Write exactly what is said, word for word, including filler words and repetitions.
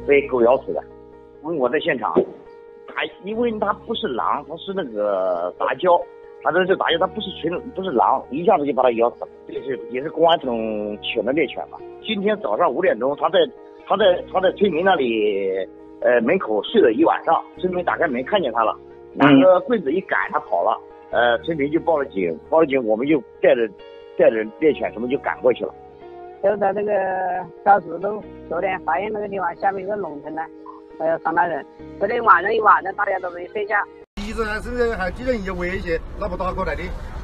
被狗咬死的。因为我在现场，它因为它不是狼，它是那个杂交，它这是杂交，它不是纯不是狼，一下子就把它咬死了。这是也是公安总请的猎犬吧。今天早上五点钟，它在它在它在村民那里呃门口睡了一晚上，村民打开门看见它了，拿个棍子一赶，它跑了。呃，村民就报了警，报了警，我们就带着带着猎犬什么就赶过去了。 就在这个小石头昨天发现那个地方下面有个农村呢，还有三大人，昨天晚上一晚上大家都没睡觉。 一直还甚至还几人一威胁，哪不打过来的。